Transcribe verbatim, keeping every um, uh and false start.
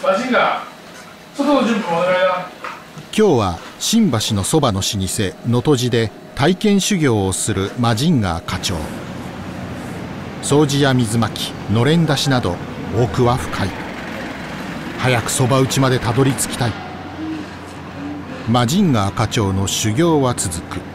マジンガー、外の準備もお願いだ。 今日は新橋のそばの老舗能登路で体験修行をするマジンガー課長。掃除や水まき、のれん出しなど奥は深い。早くそば打ちまでたどり着きたい。マジンガー課長の修行は続く。